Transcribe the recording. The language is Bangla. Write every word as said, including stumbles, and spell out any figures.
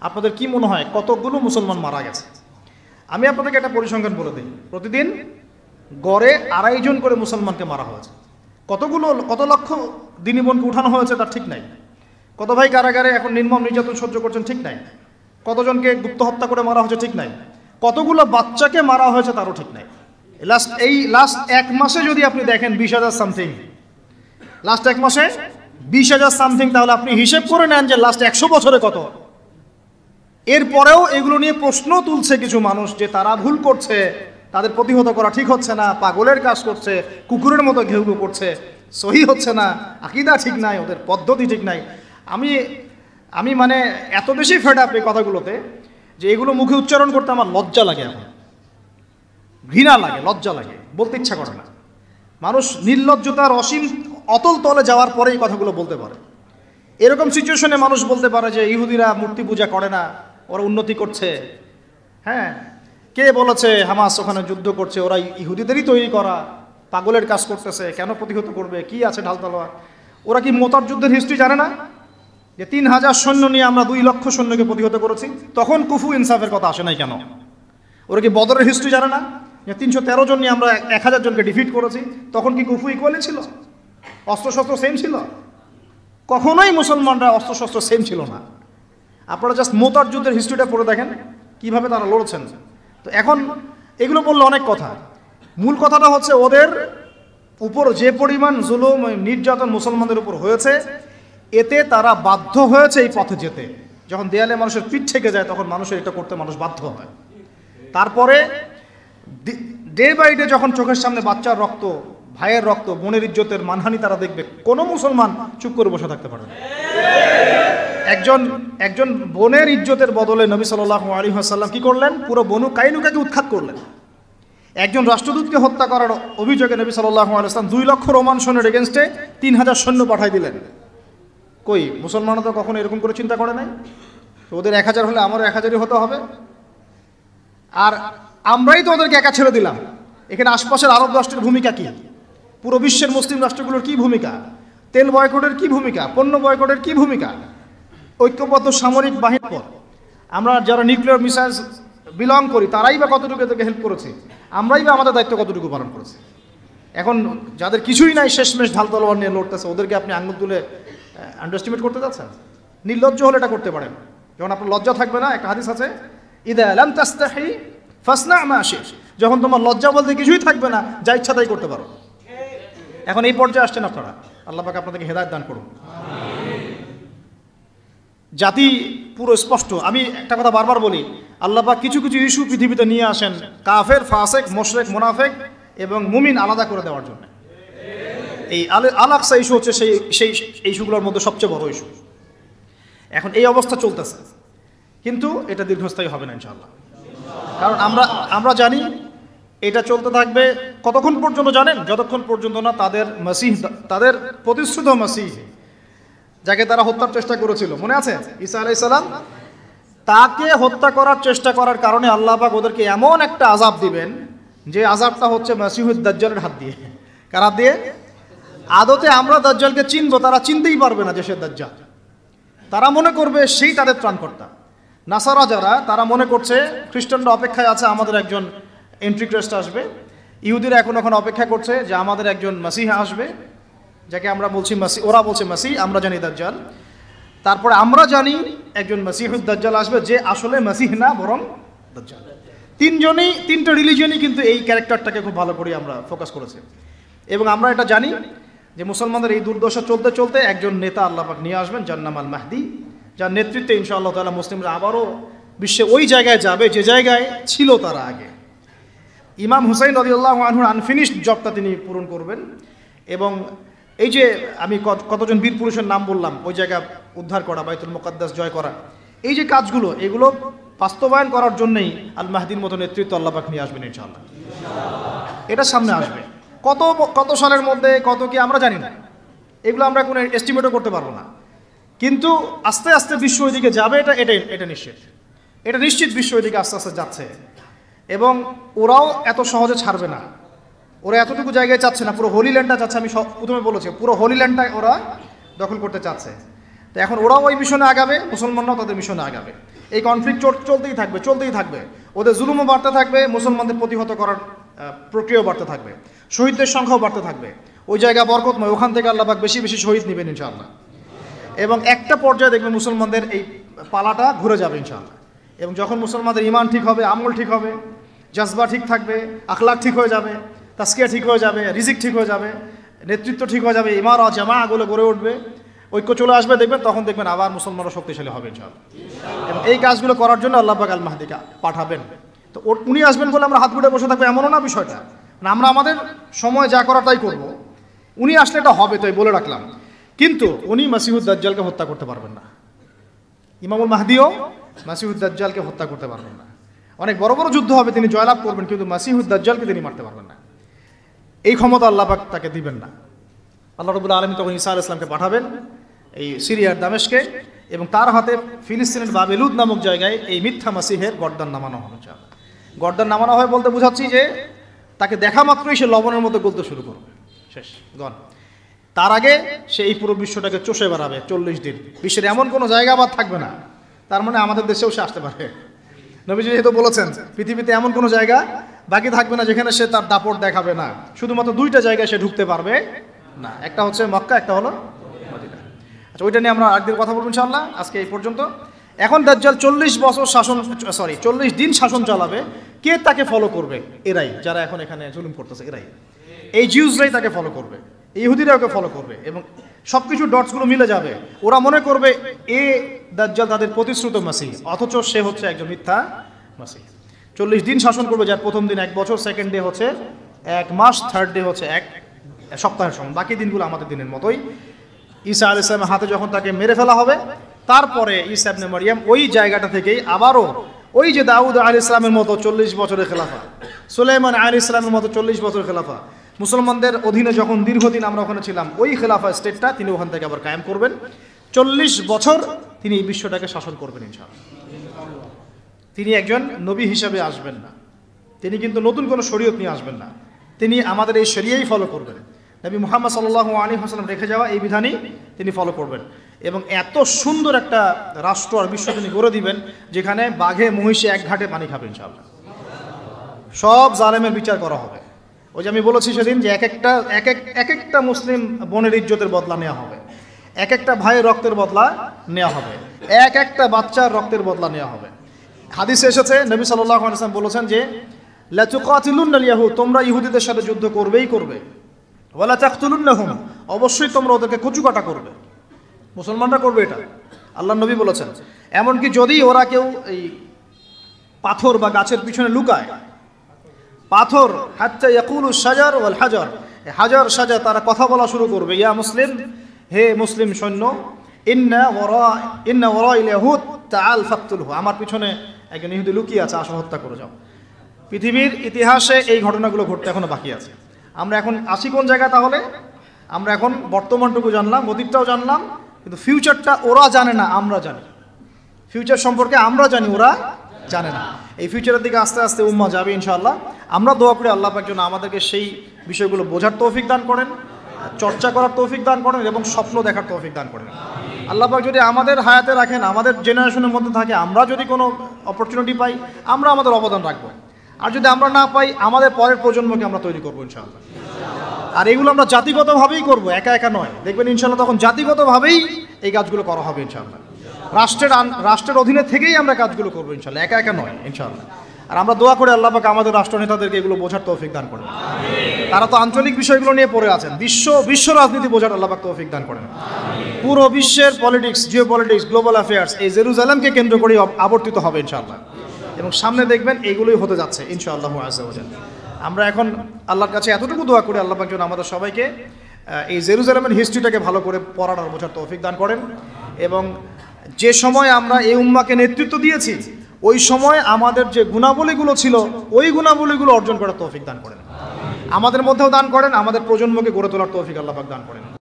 আপনাদের কি মনে হয় কতগুলো মুসলমান মারা গেছে? আমি আপনাদেরকে একটা পরিসংখ্যান বলে দিই। প্রতিদিন গড়ে আড়াই জন করে মুসলমানকে মারা হয়েছে। কতগুলো কত লক্ষ দিনী বোনকে উঠানো হয়েছে তার ঠিক নাই। কত ভাই কারাগারে এখন নির্মম নির্যাতন সহ্য করছেন ঠিক নাই। কতজনকে গুপ্ত হত্যা করে মারা হয়েছে ঠিক নাই। কতগুলো বাচ্চাকে মারা হয়েছে তারও ঠিক নাই। লাস্ট এই লাস্ট এক মাসে যদি আপনি দেখেন বিশ হাজার সামথিং, লাস্ট এক মাসে বিশ হাজার সামথিং, তাহলে আপনি হিসেব করে নেন যে লাস্ট একশো বছরে কত। এরপরেও এগুলো নিয়ে প্রশ্ন তুলছে কিছু মানুষ যে তারা ভুল করছে, তাদের প্রতিহত করা ঠিক হচ্ছে না, পাগলের কাজ করছে, কুকুরের মতো ঘেউ ঘেউ করছে, সহি হচ্ছে না, আকীদা ঠিক নাই, ওদের পদ্ধতি ঠিক নাই। আমি আমি মানে এত বেশি ফেড আপ এই কথাগুলোতে যে এগুলো মুখে উচ্চারণ করতে আমার লজ্জা লাগে, এখন ঘৃণা লাগে, লজ্জা লাগে, বলতে ইচ্ছা করে না। মানুষ নির্লজ্জতার অসীম অতল তলে যাওয়ার পরে এই কথাগুলো বলতে পারে। এরকম সিচুয়েশনে মানুষ বলতে পারে যে ইহুদিরা মূর্তি পূজা করে না, ওরা উন্নতি করছে। হ্যাঁ, কে বলেছে হামাস ওখানে যুদ্ধ করছে? ওরা ইহুদিদেরই তৈরি করা, পাগলের কাজ করতেছে, কেন প্রতিহত করবে, কি আছে ঢাল তলোয়ার? ওরা কি মোতার যুদ্ধের হিস্ট্রি জানে না? যে তিন হাজার সৈন্য নিয়ে আমরা দুই লক্ষ সৈন্যকে প্রতিহত করেছি, তখন কুফু ইনসাফের কথা আসে নাই কেন? ওরা কি বদরের হিস্ট্রি জানে না? যে তিনশো তেরো জন নিয়ে আমরা এক হাজার জনকে ডিফিট করেছি, তখন কি কুফু ইকুয়ালি ছিল? অস্ত্রশস্ত্র সেম ছিল? কখনোই মুসলমানরা অস্ত্রশস্ত্র সেম ছিল না। আপনারা জাস্ট মোতার যুদ্ধের হিস্ট্রিটা পড়ে দেখেন কিভাবে তারা লড়েছেন। তো এখন এগুলো বললে অনেক কথা, মূল কথাটা হচ্ছে ওদের উপর যে পরিমাণ জুলুম নির্যাতন মুসলমানদের উপর হয়েছে, এতে তারা বাধ্য হয়েছে এই পথে যেতে। যখন দেয়ালে মানুষের পিঠ থেকে যায় তখন মানুষের এটা করতে মানুষ বাধ্য হয়। তারপরে ডে বাই ডে যখন চোখের সামনে বাচ্চার রক্ত, ভাইয়ের রক্ত, বোনের ইজ্জতের মানহানি তারা দেখবে, কোনো মুসলমান চুপ করে বসে থাকতে পারে না। একজন একজন বোনের ইজ্জতের বদলে নবী সাল্লাল্লাহু আলাইহি ওয়াসাল্লাম কি করলেন? পুরো বনু কাইনুকাকে উৎখাত করলেন। একজন রাষ্ট্রদূতকে হত্যা করার অভিযোগে নবী সাল্লাল্লাহু আলাইহি ওয়াসাল্লাম দুই লক্ষ রোমান সৈন্যের এগেনস্টে তিন হাজার সৈন্য পাঠাই দিলেন। কই মুসলমানরা তো কখনো এরকম করে চিন্তা করে নাই। তো ওদের এক হাজার হলে আমারও এক হাজারই হতে হবে। আর আমরাই তো ওদেরকে একা ছেড়ে দিলাম। এখানে আশপাশের আরব রাষ্ট্রের ভূমিকা কি? পুরো বিশ্বের মুসলিম রাষ্ট্রগুলোর কি ভূমিকা? তেল বয়কটের কি ভূমিকা? পণ্য বয়কটের কি ভূমিকা? ঐক্যবদ্ধ সামরিক বাহিনীর পর আমরা যারা নিউক্লিয়ার মিসাইল বিলং করি তারাই বা কতটুকু এদেরকে হেল্প করেছে? আমরাই বা আমাদের দায়িত্ব কতটুকু পালন করেছি? এখন যাদের কিছুই নাই শেষমেশ ঢাল তলোয়ার নিয়ে লড়তেছে, ওদেরকে আপনি আঙুল তুলে আন্ডারস্টিমেট করতে যাচ্ছেন? নির্লজ্জ হলে এটা করতে পারেন। যখন আপনার লজ্জা থাকবে না, একটা হাদিস আছে, ইদা লাম তাস্তাহি ফাসনা মা শি'ত, যখন তোমার লজ্জা বলতে কিছুই থাকবে না, যা ইচ্ছা তাই করতে পারো। এখন এই পর্যায়ে আসছেন আপনারা, আল্লাহ পাক আপনাদেরকে হেদায়েত দান করুন। জাতি পুরো স্পষ্ট। আমি একটা কথা বারবার বলি, আল্লাহ পাক কিছু কিছু ইস্যু পৃথিবীতে নিয়ে আসেন কাফের, ফাসেক, মুশরিক, মুনাফিক এবং মুমিন আলাদা করে দেওয়ার জন্য। এই আল আকসা ইস্যু হচ্ছে সেই সেই ইস্যুগুলোর মধ্যে সবচেয়ে বড় ইস্যু। এখন এই অবস্থা চলতেছে, কিন্তু এটা দীর্ঘস্থায়ী হবে না ইনশাআল্লাহ। কারণ আমরা আমরা জানি এটা চলতে থাকবে কতক্ষণ পর্যন্ত জানেন? যতক্ষণ পর্যন্ত না তাদের মাসিহ, তাদের প্রতিশ্রুত মাসিহ, যাকে তারা হত্যার চেষ্টা করেছিল, মনে আছে ঈসা আলাইহিস সালাম, তাকে হত্যা করার চেষ্টা করার কারণে আল্লাহ পাক ওদেরকে এমন একটা আযাব দিবেন যে আযাবটা হচ্ছে মাসিহুদ দাজ্জালের হাত দিয়ে। কার হাত দিয়ে? আদতে আমরা দাজ্জালকে চিনব, তারা চিনতেই পারবে না যে সে দাজ্জাল। তারা মনে করবে সেই তাদের ত্রাণকর্তা। নাসারা যারা, তারা মনে করছে খ্রিস্টানরা অপেক্ষায় আছে আমাদের একজন এন্ট্রি ক্রাইস্ট আসবে, ইহুদিরা এখন এখন অপেক্ষা করছে যে আমাদের একজন মাসিহা আসবে, যাকে আমরা বলছি মাসি, ওরা বলছে মাসি, আমরা জানি দাজ্জাল। তারপরে আমরা জানি একজন মাসিহুদ দাজ্জাল আসবে, যে আসলে মাসিহ না বরং দাজ্জাল। তিনজনই, তিনটা রিলিজিয়নই কিন্তু এই ক্যারেক্টারটাকে খুব ভালো করে আমরা ফোকাস করেছি। এবং আমরা এটা জানি যে মুসলমানদের এই দুর্দশা চলতে চলতে একজন নেতা আল্লাহ পাক নিয়ে আসবেন, যার নাম আল মাহদি, যার নেতৃত্বে ইনশাআল্লাহ তাআলা মুসলিমরা আবারও বিশ্বে ওই জায়গায় যাবে যে জায়গায় ছিল তারা আগে। ইমাম হুসাইন রাদিয়াল্লাহু আনহুর আনফিনিশড জবটা তিনি পূরণ করবেন। এবং এই যে আমি কতজন বীর পুরুষের নাম বললাম, ওই জায়গা উদ্ধার করা, বাইতুল মুকাদ্দাস জয় করা, এই যে কাজগুলো, এগুলো বাস্তবায়ন করার জন্যই আল মাহদির মতো নেতৃত্ব আল্লাহ পাক নিয়ে আসবেন ইনশাআল্লাহ। এটা সামনে আসবে। কত কত সালের মধ্যে কত কি আমরা জানি না, এগুলো আমরা কোনো এস্টিমেটও করতে পারবো না। কিন্তু আস্তে আস্তে বিশ্ব ওইদিকে যাবে, এটা এটা এটা নিশ্চিত। এটা নিশ্চিত বিশ্ব ওইদিকে আস্তে আস্তে যাচ্ছে। এবং ওরাও এত সহজে ছাড়বে না। ওরা এতটুকু জায়গায় চাচ্ছে না, পুরো হোলি ল্যান্ডটা চাচ্ছে। আমি প্রথমে বলেছি পুরো হোলি ল্যান্ডটা ওরা দখল করতে চাচ্ছে। তো এখন ওরাও ওই মিশনে আগাবে, মুসলমানরাও তাদের মিশনে আগাবে। এই কনফ্লিক্ট চলতেই থাকবে চলতেই থাকবে ওদের জুলুমও বাড়তে থাকবে, মুসলমানদের প্রতিহত করার প্রক্রিয়াও বাড়তে থাকবে, শহীদদের সংখ্যাও বাড়তে থাকবে। ওই জায়গা বরকতময়, ওখান থেকে আল্লাহ পাক বেশি বেশি শহীদ নেবেন ইনশাআল্লাহ। এবং একটা পর্যায়ে দেখবেন মুসলমানদের এই পালাটা ঘুরে যাবে ইনশাআল্লাহ। এবং যখন মুসলমানদের ইমান ঠিক হবে, আমল ঠিক হবে, জজবা ঠিক থাকবে, আখলাক ঠিক হয়ে যাবে, তাসকিয়া ঠিক হয়ে যাবে, রিজিক ঠিক হয়ে যাবে, নেতৃত্ব ঠিক হয়ে যাবে, ইমারত জামাগুলো গড়ে উঠবে, ঐক্য চলে আসবে, দেখবেন তখন দেখবেন আবার মুসলমানরা শক্তিশালী হবে ইনশাআল্লাহ। এবং এই কাজগুলো করার জন্য আল্লাহ পাক আল মাহদিকে পাঠাবেন। তো উনি আসবেন বলে আমরা হাত গুটে বসে থাকবো এমনও না বিষয়টা, মানে আমরা আমাদের সময় যা করা তাই করবো। উনি আসলে এটা হবে, তাই বলে রাখলাম। কিন্তু উনি মাসিহুদ দাজ্জালকে হত্যা করতে পারবেন না। ইমামুল মাহদিও মাসিহুদ দাজ্জালকে হত্যা করতে পারবেন না। অনেক বড় বড় যুদ্ধ হবে, তিনি জয়লাভ করবেন, কিন্তু মাসিহুদ দাজ্জালকে তিনি মারতে পারবেন না। এই ক্ষমতা আল্লাহ পাক তাকে দিবেন না। আল্লাহ রাব্বুল আলামিন তখন ঈসা আলাইহিস সালামকে পাঠাবেন এই সিরিয়ার দামেশকে, এবং তার হাতে ফিলিস্তিনের বাবেলুদ নামক জায়গায় এই মিথ্যা মাসিহের গর্দান নামানো হবে। গর্দান নামানো হয় বলতে বোঝাচ্ছি যে তাকে দেখা মাত্রই সে লবণের মতো গলতে শুরু করবে, শেষ গন। তার আগে সে এই পুরো বিশ্বটাকে চষে বেড়াবে চল্লিশ দিন। বিশ্বের এমন কোনো জায়গা আবার থাকবে না, তার মানে আমাদের দেশেও সে আসতে পারে। নবীজি যেহেতু বলেছেন পৃথিবীতে এমন কোনো জায়গা বাকি থাকবে না যেখানে সে তার দাপট দেখাবে না। শুধুমাত্র দুইটা জায়গায় সে ঢুকতে পারবে না, একটা হচ্ছে মক্কা, একটা হলো মদিনা। আচ্ছা, ওইটা নিয়ে আমরা আরেকদিন কথা বলবো ইনশাআল্লাহ। আজকে এই পর্যন্ত। এখন দাজ্জাল চল্লিশ বছর শাসন সরি চল্লিশ দিন শাসন চালাবে। কে তাকে ফলো করবে? এরাই, যারা এখন এখানে জুলুম করতেছে, এরাই, এই জিউসরাই তাকে ফলো করবে, ইহুদিরা ওকে ফলো করবে, এবং সব কিছু ডটসগুলো মিলে যাবে। ওরা মনে করবে এ দাজ্জাল তাদের প্রতিশ্রুত মাসিহ, অথচ সে হচ্ছে একজন মিথ্যা মাসিহ। চল্লিশ দিন শাসন করবে, যার প্রথম দিন এক বছর, সেকেন্ড ডে হচ্ছে এক মাস, থার্ড ডে হচ্ছে এক সপ্তাহের সমান, বাকি দিনগুলো আমাদের দিনের মতোই। ঈসা আলাইহিস সালামের হাতে যখন তাকে মেরে ফেলা হবে, তারপরে ঈসা ইবনে মারইয়াম ওই জায়গাটা থেকেই আবারও ওই যে দাউদ আলাইহিস সালামের মতো চল্লিশ বছরের খেলাফা, সুলাইমান আলাইহিস সালামের মতো চল্লিশ বছরের খেলাফা, মুসলমানদের অধীনে যখন দীর্ঘদিন আমরা ওখানে ছিলাম, ওই খেলাফা স্টেটটা তিনি ওখান থেকে আবার কায়েম করবেন। চল্লিশ বছর তিনি এই বিশ্বটাকে শাসন করবেন ইনশাআল্লাহ। তিনি একজন নবী হিসাবে আসবেন না, তিনি কিন্তু নতুন কোনো শরীয়ত নিয়ে আসবেন না, তিনি আমাদের এই শরিয়াই ফলো করবেন। নবী মুহাম্মদ সাল্লাল্লাহু আলাইহি ওয়াসাল্লাম রেখে যাওয়া এই বিধানই তিনি ফলো করবেন। এবং এত সুন্দর একটা রাষ্ট্র আর বিশ্ব তিনি গড়ে দিবেন, যেখানে বাঘে মহিষে এক ঘাটে পানি খাবে ইনশাআল্লাহ। সব জালেমের বিচার করা হবে। ওই যে আমি বলেছি সেদিন যে এক একটা এক এক এক একটা মুসলিম বোনের ইজ্জতের বদলা নেওয়া হবে, এক একটা ভাইয়ের রক্তের বদলা নেওয়া হবে, এক একটা বাচ্চার রক্তের বদলা নেওয়া হবে। হাদিসে এসেছে, নবী সাল্লাল্লাহু আলাইহি ওয়াসাল্লাম বলেছেন যে লা তুকাতিলুন্নাল ইয়াহুদ, তোমরা ইহুদিদের সাথে যুদ্ধ করবেই করবে, ওয়ালা তাকতুলুন্নাহুম, অবশ্যই তোমরা ওদেরকে কচুকাটা করবে। মুসলমানরা করবে এটা, আল্লাহর নবী বলেছেন। এমনকি যদি ওরা কেউ এই পাথর বা গাছের পিছনে লুকায়, পাথর হাত্তা ইয়াকুলু শাজার ওয়াল হাজার, হাজার সাজা তারা কথা বলা শুরু করবে, ইয়া মুসলিম, হে মুসলিম সৈন্য, ইন্না ওয়ারা ইন্না ওয়ারাইল ইয়াহুদ তাআল ফাকতুলহু, আমার পিছনে একজন ইহুদি লুকিয়ে আছে, আসো হত্যা করে যাও। পৃথিবীর ইতিহাসে এই ঘটনাগুলো ঘটতে এখনো বাকি আছে। আমরা এখন আসি কোন জায়গায়? তাহলে আমরা এখন বর্তমানটুকু জানলাম, অতীতটাও জানলাম, কিন্তু ফিউচারটা ওরা জানে না, আমরা জানি। ফিউচার সম্পর্কে আমরা জানি, ওরা জানে না। এই ফিউচারের দিকে আস্তে আস্তে উম্মাহ যাবে ইনশাআল্লাহ। আমরা দোয়া করি আল্লাহ পাক যেন আমাদেরকে সেই বিষয়গুলো বোঝার তৌফিক দান করেন, চর্চা করার তৌফিক দান করেন, এবং স্বপ্ন দেখার তৌফিক দান করেন। আল্লাহ পাক যদি আমাদের হায়াতে রাখেন, আমাদের জেনারেশনের মধ্যে থাকে, আমরা যদি কোনো অপরচুনিটি পাই, আমরা আমাদের অবদান রাখবো। আর যদি আমরা না পাই, আমাদের পরের প্রজন্মকে আমরা তৈরি করবো ইনশাআল্লাহ। আর এগুলো আমরা জাতিগতভাবেই করবো, একা একা নয়। দেখবেন ইনশাআল্লাহ তখন জাতিগতভাবেই এই কাজগুলো করা হবে ইনশাআল্লাহ। রাষ্ট্রের রাষ্ট্রের অধীনে থেকেই আমরা কাজগুলো করবো ইনশাআল্লাহ, একা একা নয় ইনশাআল্লাহ। আর আমরা দোয়া করে আল্লাহ পাক আমাদের রাষ্ট্রনেতাদেরকে এগুলো বোঝার তৌফিক দান করেন। তারা তো আঞ্চলিক বিষয়গুলো নিয়ে পড়ে আছেন, বিশ্ব বিশ্ব রাজনীতি বোঝার আল্লাহ পাক তৌফিক দান করেন। পুরো বিশ্বের politics, geo politics, global affairs এই জেরুজালেমকে কেন্দ্র করে আবর্তিত হবে ইনশাআল্লাহ। এবং সামনে দেখবেন এইগুলোই হতে যাচ্ছে ইনশাআল্লাহ আযজা ওয়া জাল। আমরা এখন আল্লাহর কাছে এতটুকু দোয়া করি, আল্লাহ পাক যেন আমাদের সবাইকে এই জেরুজালেমের হিস্ট্রিটাকে ভালো করে পড়ার আর বোঝার তৌফিক দান করেন। এবং যে সময় আমরা এই উম্মাকে নেতৃত্ব দিয়েছি, ওই সময় আমাদের যে গুণাবলীগুলো ছিল, ওই গুণাবলীগুলো অর্জন করার তৌফিক দান করেন। আমাদের মধ্যেও দান করেন, আমাদের প্রজন্মকে গড়ে তোলার তৌফিক আল্লাহ পাক দান করেন।